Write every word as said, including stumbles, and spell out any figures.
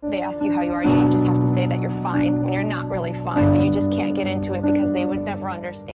they ask you how you are, you just have to say that you're fine when you're not really fine, but you just can't get into it because they would never understand.